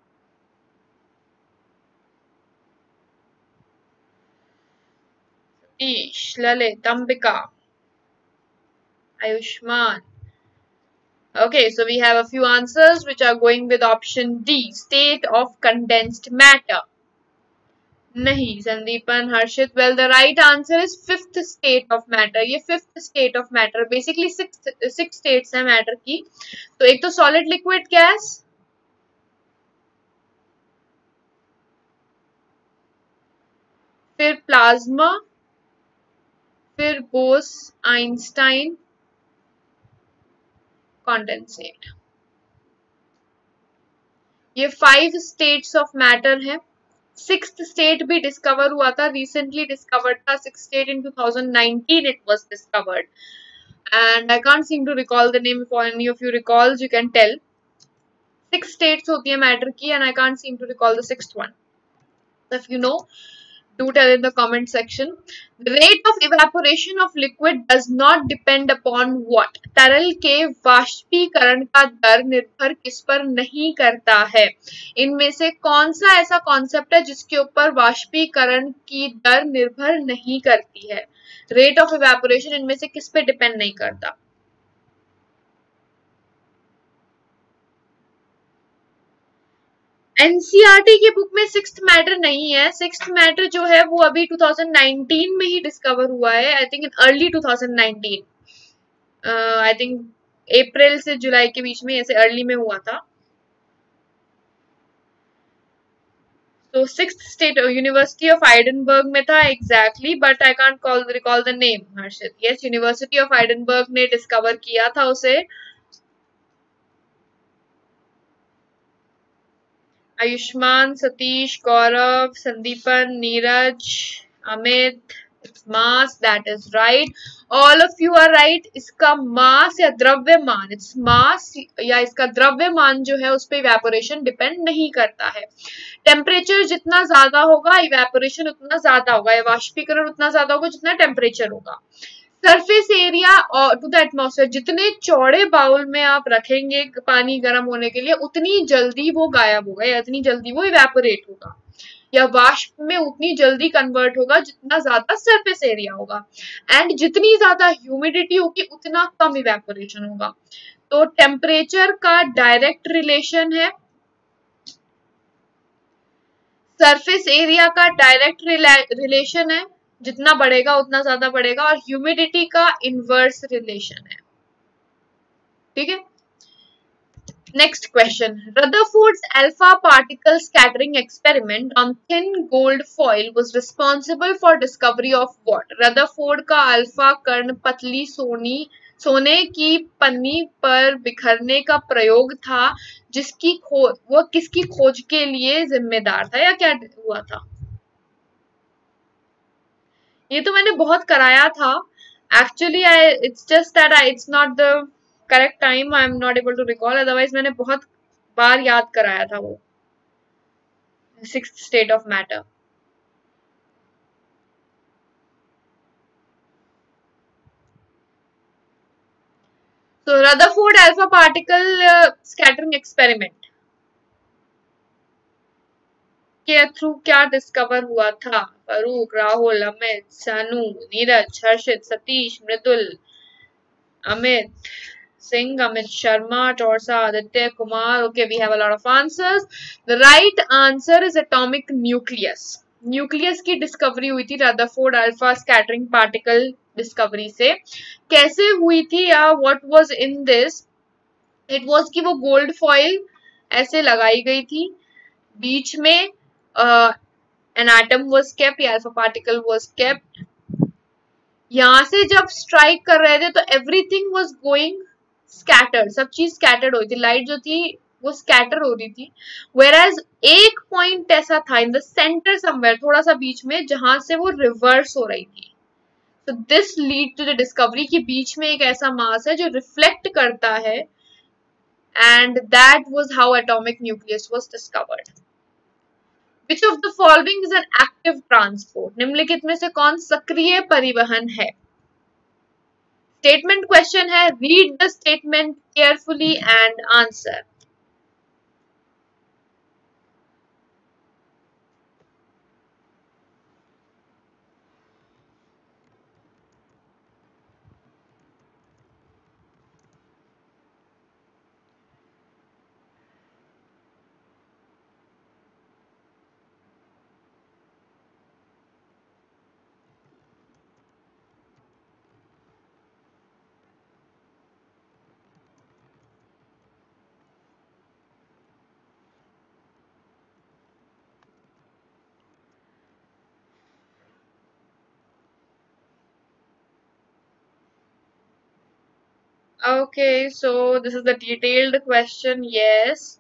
Lalit, Ambika, Ayushman. Okay, so we have a few answers which are going with option D, state of condensed matter. Nahi, Sandeepan, Harshit. Well, the right answer is fifth state of matter. ये fifth state of matter. Basically six six states है matter की. तो एक तो solid, liquid, gas. फिर plasma. फिर Bose Einstein condensate. ये five states of matter है. सिक्स्थ स्टेट भी डिस्कवर हुआ था, रिसेंटली डिस्कवर्ड था. Sixth state in twenty nineteen it was discovered, and I can't seem to recall the name. If any of you recalls, you can tell. Six states होती है matter की, and I can't seem to recall the sixth one. So if you know, do tell in the comment section. The rate of evaporation of liquid does not depend upon what? तरल के वाष्पीकरण का दर निर्भर किस पर नहीं करता है? इनमें से कौन सा ऐसा कॉन्सेप्ट है जिसके ऊपर वाष्पीकरण की दर निर्भर नहीं करती है? रेट ऑफ इवेपोरेशन इनमें से किस पे डिपेंड नहीं करता? एनसीईआरटी की बुक में सिक्स्थ मैटर नहीं है. सिक्स्थ मैटर जो है वो अभी twenty nineteen में ही डिस्कवर हुआ है. I think in early twenty nineteen. I think April से जुलाई के बीच में, ऐसे अर्ली में हुआ था. तो sixth state university of Edinburgh में था exactly, but I can't call recall the name. Harshit, yes, university of Edinburgh ने डिस्कवर किया था उसे. आयुष्मान, सतीश, गौरव, Sandipan, Neeraj, Amit, it's mass, that is right. All of you are right. इसका मास या द्रव्यमान, it's mass या इसका द्रव्यमान जो है उस पे इवेपोरेशन डिपेंड नहीं करता है. टेम्परेचर जितना ज्यादा होगा इवेपोरेशन उतना ज्यादा होगा, वाष्पीकरण उतना ज्यादा होगा जितना टेम्परेचर होगा. सरफेस एरिया और टू द एटमॉस्फेयर, जितने चौड़े बाउल में आप रखेंगे पानी गर्म होने के लिए उतनी जल्दी वो गायब होगा या उतनी जल्दी वो इवेपोरेट होगा या वाष्प में उतनी जल्दी कन्वर्ट होगा जितना ज्यादा सरफेस एरिया होगा. एंड जितनी ज्यादा ह्यूमिडिटी होगी उतना कम इवेपोरेशन होगा. तो टेम्परेचर का डायरेक्ट रिलेशन है, सरफेस एरिया का डायरेक्ट रिलेशन है, जितना बढ़ेगा उतना ज्यादा बढ़ेगा, और ह्यूमिडिटी का इनवर्स रिलेशन है. ठीक है. Next question. Rutherford's alpha particle scattering experiment on thin gold foil was responsible for discovery of what? Rutherford का अल्फा कण पतली सोनी सोने की पन्नी पर बिखरने का प्रयोग था, जिसकी खोज वो किसकी खोज के लिए जिम्मेदार था या क्या हुआ था? ये तो मैंने बहुत कराया था actually. I it's just that I it's not the correct time, I am not able to recall, otherwise मैंने बहुत बार याद कराया था वो सिक्स्थ स्टेट ऑफ मैटर. तो Rutherford alpha particle scattering experiment के थ्रू क्या डिस्कवर हुआ था? Farooq, Rahul, Amit, Sanu, Neeraj, Harshit, Satish, Mridul, Amit Singh, Amit Sharma, Torsa, Aditya Kumar. Okay, we have a lot of answers. The right answer is atomic nucleus. Nucleus की discovery हुई थी Rutherford alpha scattering particle discovery से. कैसे हुई थी या what was in this? It was कि वो गोल्ड फॉइल ऐसे लगाई गई थी, बीच में एन एटम वाज केप्ट या अल्फा पार्टिकल वाज केप्ट. यहां से जब स्ट्राइक कर रहे थे तो एवरीथिंग वाज गोइंग स्कैटर्ड, सब चीज स्कैटर्ड हुई थी, लाइट जो थी वो स्कैटर हो रही थी. वेराज एक पॉइंट ऐसा था इन द सेंटर समवेयर, थोड़ा सा बीच में, जहां से वो रिवर्स हो रही थी. तो this lead to the discovery कि बीच में एक ऐसा मास है जो रिफ्लेक्ट करता है, and that was how atomic nucleus was discovered. Which of the following is an active transport? निम्नलिखित में से कौन सक्रिय परिवहन है? स्टेटमेंट क्वेश्चन है. Read the statement carefully and answer. Okay, so this is the detailed question. Yes.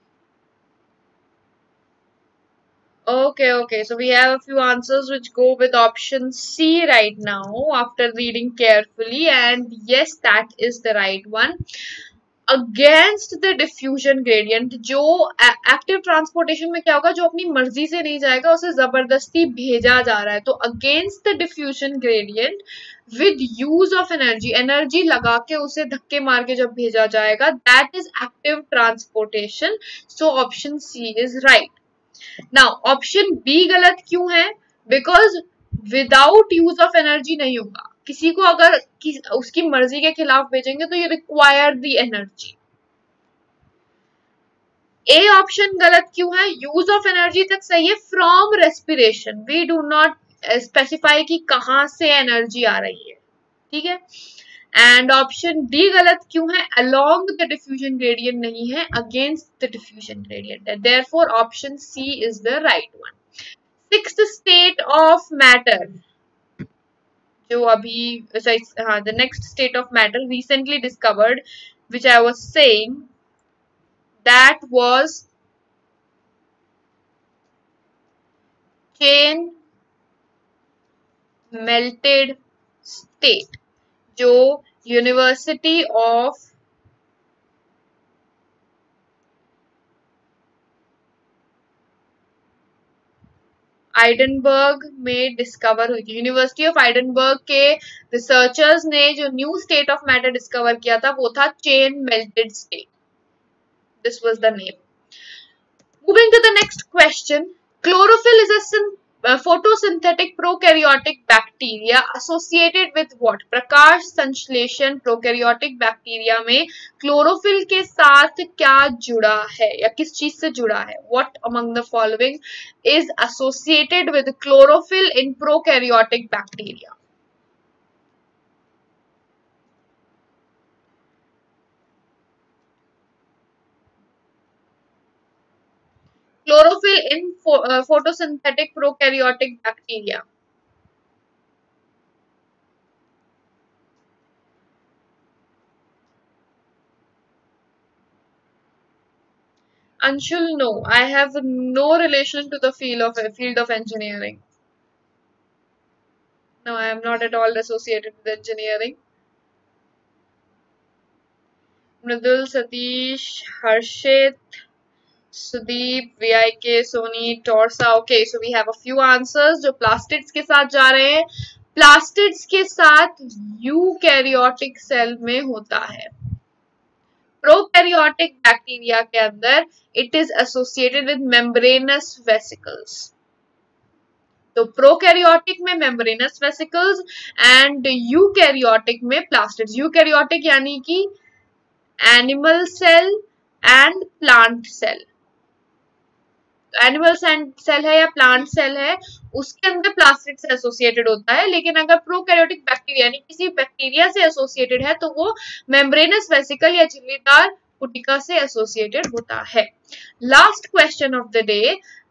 Okay, okay. So we have a few answers which go with option C right now after reading carefully, and yes, that is the right one. Against the diffusion gradient, जो active transportation में क्या होगा, जो अपनी मर्जी से नहीं जाएगा उसे जबरदस्ती भेजा जा रहा है. तो against the diffusion gradient with use of energy, energy लगा के उसे धक्के मार के जब भेजा जाएगा, that is active transportation. So option C is right. Now option B गलत क्यों है? Because without use of energy नहीं होगा. किसी को अगर कि, उसकी मर्जी के खिलाफ भेजेंगे तो ये require the energy. A option गलत क्यों है? यूज ऑफ एनर्जी तक सही है, from respiration. We do not specify कि कहां से एनर्जी आ रही है. ठीक है. एंड ऑप्शन डी गलत क्यों है? अलोंग द डिफ्यूजन ग्रेडियंट नहीं है, अगेंस्ट द डिफ्यूजन ग्रेडियंट है. Therefore option C is the right one. Sixth state of matter, जो अभी हाँ the next state of matter recently discovered, which I was saying, that was chain melted state जो university of Edinburgh में discover हुई थी। University of आइडनबर्ग के researchers ने जो new state of matter discover किया था वो था chain melted state. This was the name. Moving to the next question, chlorophyll is a photosynthetic prokaryotic bacteria associated with what? प्रकाश संश्लेषण प्रोकैरियोटिक बैक्टीरिया में क्लोरोफिल के साथ क्या जुड़ा है या किस चीज से जुड़ा है? What among the following is associated with chlorophyll in prokaryotic bacteria? Chlorophyll in pho uh, photosynthetic prokaryotic bacteria. Anshul, no, I have no relation to the field of field of engineering. No, I am not at all associated with engineering. Mridul, Satish, Harshit, Sudeep, V I K, Sony, Torsa. Okay, so we have a few answers जो plastids के साथ जा रहे हैं. Plastids के साथ eukaryotic cell में होता है. प्रोकैरियोटिक बैक्टीरिया के अंदर it is associated with membranous vesicles. तो प्रोकैरियोटिक में मेम्ब्रेनस वेसिकल्स एंड यूकैरियोटिक में प्लास्टिड्स. यूकैरियोटिक यानी कि animal cell and plant cell. Animal cell है या प्लांट सेल है उसके अंदर प्लास्टिड से एसोसिएटेड होता है, लेकिन अगर प्रोकैरियोटिक बैक्टीरिया यानी किसी बैक्टीरिया से एसोसिएटेड है तो वो मेम्ब्रेनस वेसिकल या झिल्लीदार पुटिका से एसोसिएटेड होता है. Last question of the day,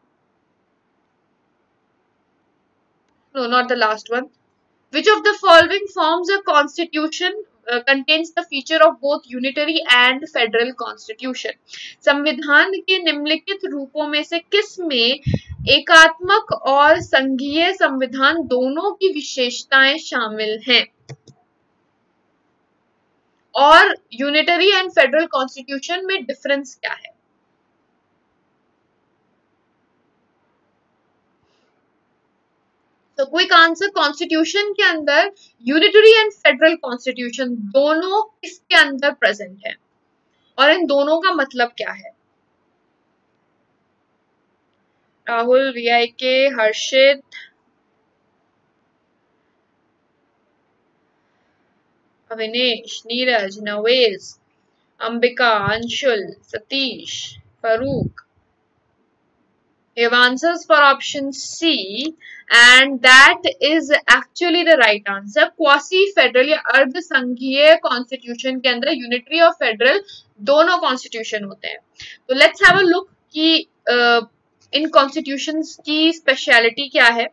no not the last one. Which of the following forms a constitution uh, contains the feature of both unitary and federal constitution? संविधान के निम्नलिखित रूपों में से किस में एकात्मक और संघीय संविधान दोनों की विशेषताएं शामिल हैं? और यूनिटरी एंड फेडरल कॉन्स्टिट्यूशन में डिफरेंस क्या है? तो क्विक आंसर, कॉन्स्टिट्यूशन के अंदर यूनिटरी एंड फेडरल कॉन्स्टिट्यूशन दोनों किसके अंदर प्रेजेंट है और इन दोनों का मतलब क्या है? Rahul, V I K, Harshit, Avinesh, Neeraj, Navez, Ambika, Anshul, Satish, Farooq. You have answers for option C and that is actually the right answer. Quasi federal या अर्ध संघीय कॉन्स्टिट्यूशन के अंदर यूनिटरी और फेडरल दोनों कॉन्स्टिट्यूशन होते हैं. तो लेट्स हैव अ लुक कि uh, इन कॉन्स्टिट्यूशंस की स्पेशलिटी क्या है.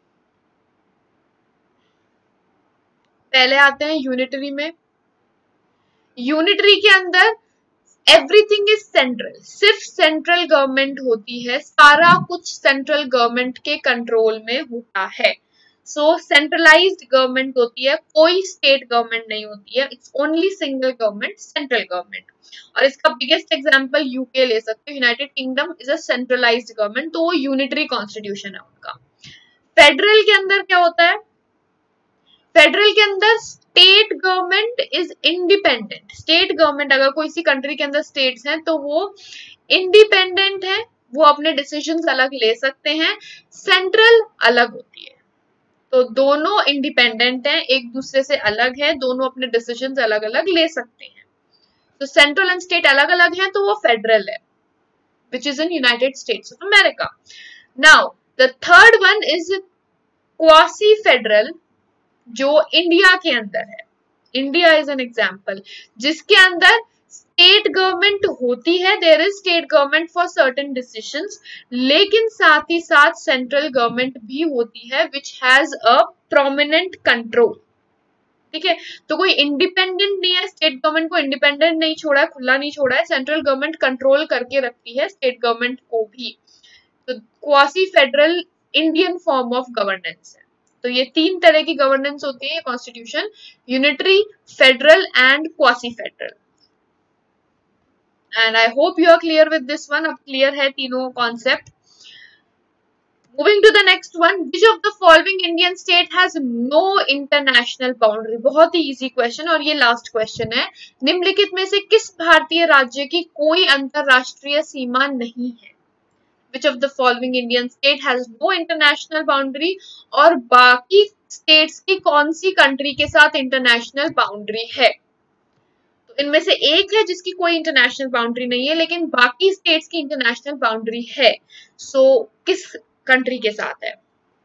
पहले आते हैं यूनिटरी में. यूनिटरी के अंदर एवरीथिंग इज सेंट्रल, सिर्फ सेंट्रल गवर्नमेंट होती है, सारा कुछ सेंट्रल गवर्नमेंट के कंट्रोल में होता है. सो सेंट्रलाइज्ड गवर्नमेंट होती है, कोई स्टेट गवर्नमेंट नहीं होती है. It's only single government, central government. और इसका बिगेस्ट एग्जांपल यूके ले सकते हो. United Kingdom is a centralised government, तो वो यूनिटरी कॉन्स्टिट्यूशन है उनका. फेडरल के अंदर क्या होता है? फेडरल के अंदर state government is independent. State government, अगर कोई सी कंट्री के अंदर स्टेट्स हैं तो वो इंडिपेंडेंट है, वो अपने डिसीजंस अलग ले सकते हैं. सेंट्रल अलग होती है. तो दोनों इंडिपेंडेंट हैं, एक दूसरे से अलग है, दोनों अपने डिसीजंस अलग अलग ले सकते हैं. तो सेंट्रल एंड स्टेट अलग अलग हैं, तो वो फेडरल है, which is in United States of America. Now the third one is quasi federal, जो इंडिया के अंदर है. इंडिया इज एन एग्जाम्पल जिसके अंदर स्टेट गवर्नमेंट होती है, there is state government for certain decisions, लेकिन साथ ही साथ सेंट्रल गवर्नमेंट भी होती है which has a prominent control. ठीक है, तो कोई इंडिपेंडेंट नहीं है, स्टेट गवर्नमेंट को इंडिपेंडेंट नहीं छोड़ा है, खुला नहीं छोड़ा है. सेंट्रल गवर्नमेंट कंट्रोल करके रखती है स्टेट गवर्नमेंट को भी. तो quasi federal Indian form of governance है। तो ये तीन तरह की गवर्नेंस होती है constitution, unitary, federal and quasi federal. And I hope you are clear with this one. अब क्लियर है तीनों concept. Moving to the next one, which of the following Indian state has no international boundary? बहुत ही easy question और ये last question है। निम्नलिखित में से किस भारतीय राज्य की कोई अंतरराष्ट्रीय सीमा नहीं है? Which of the following Indian state has no international boundary? और बाकी states की कौन सी country के साथ international boundary है? तो इनमें से एक है जिसकी कोई इंटरनेशनल बाउंड्री नहीं है, लेकिन बाकी स्टेट्स की इंटरनेशनल बाउंड्री है। सो so, किस कंट्री के साथ है?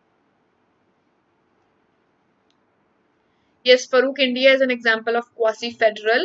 Yes Farooq, India is an example of quasi federal.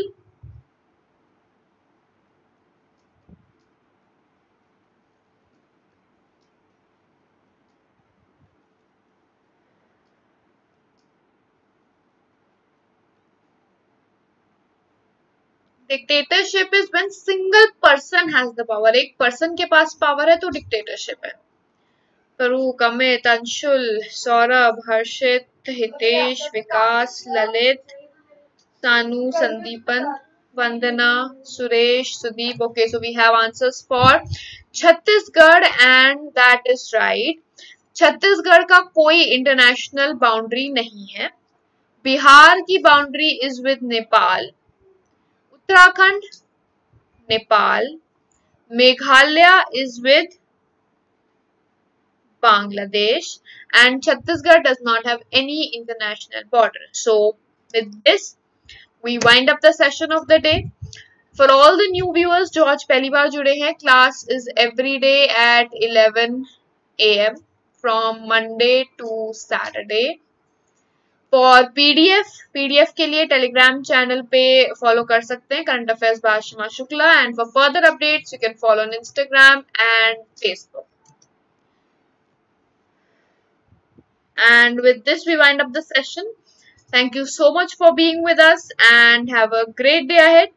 Dictatorship is when single person has the power. एक पर्सन के पास पावर है तो डिक्टेटरशिप है। फरूक, अमित, अंशुल, सौरभ, हर्षित, Hitesh, Vikas, Lalit, Sanu, Sandipan, Vandana, Suresh, Sudeep. Okay, so we have answers for Chhattisgarh and that is right. Chhattisgarh का कोई इंटरनेशनल बाउंड्री नहीं है। बिहार की boundary is with Nepal. Uttarakhand, Nepal. Meghalaya is with Bangladesh, and Chhattisgarh does not have any international border. So with this we wind up the session of the day. For all the new viewers जो आज पहली बार जुड़े हैं, class is every day at eleven A M from Monday to Saturday. For P D F, P D F के लिए Telegram channel पे follow कर सकते हैं, Current Affairs by Ashima Shukla, and for further updates you can follow on Instagram and Facebook. And with this, we wind up the session. Thank you so much for being with us and have a great day ahead.